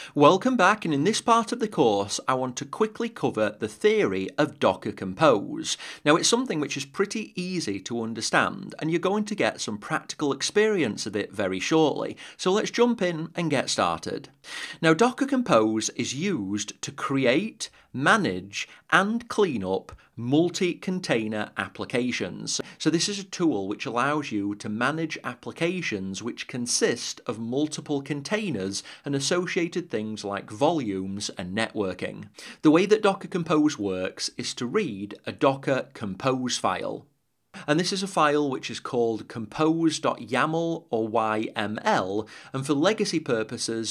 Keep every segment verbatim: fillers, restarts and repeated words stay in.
Welcome back, and in this part of the course I want to quickly cover the theory of Docker Compose. Now it's something which is pretty easy to understand and you're going to get some practical experience of it very shortly, so let's jump in and get started. Now Docker Compose is used to create, manage and clean up multi-container applications. So this is a tool which allows you to manage applications which consist of multiple containers and associated things like volumes and networking. The way that Docker Compose works is to read a Docker Compose file. And this is a file which is called compose.yaml or Y M L, and for legacy purposes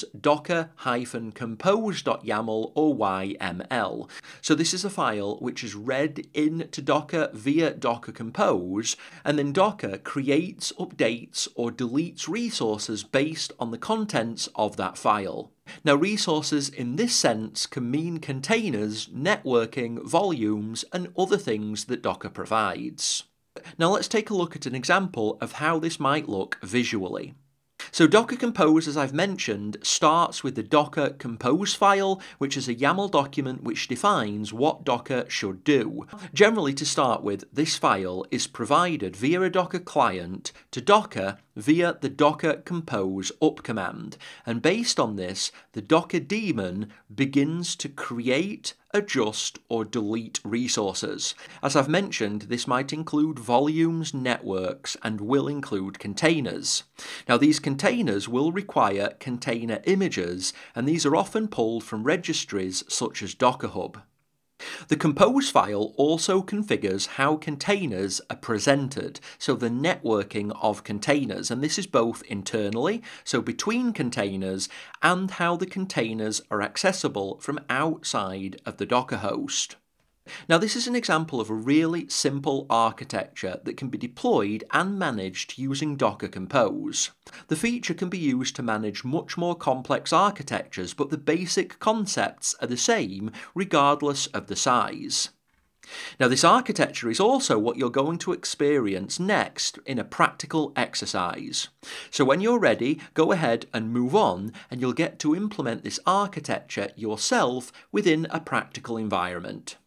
docker-compose.yaml or Y M L. So this is a file which is read into Docker via Docker Compose, and then Docker creates, updates or deletes resources based on the contents of that file. Now resources in this sense can mean containers, networking, volumes and other things that Docker provides. Now let's take a look at an example of how this might look visually. So Docker Compose, as I've mentioned, starts with the Docker Compose file, which is a YAML document which defines what Docker should do. Generally, to start with, this file is provided via a Docker client to Docker via the Docker Compose up command, and based on this, the Docker daemon begins to create, adjust or delete resources. As I've mentioned, this might include volumes, networks, and will include containers. Now these containers will require container images, and these are often pulled from registries such as Docker Hub. The Compose file also configures how containers are presented, so the networking of containers, and this is both internally, so between containers, and how the containers are accessible from outside of the Docker host. Now this is an example of a really simple architecture that can be deployed and managed using Docker Compose. The feature can be used to manage much more complex architectures, but the basic concepts are the same regardless of the size. Now this architecture is also what you're going to experience next in a practical exercise. So when you're ready, go ahead and move on and you'll get to implement this architecture yourself within a practical environment.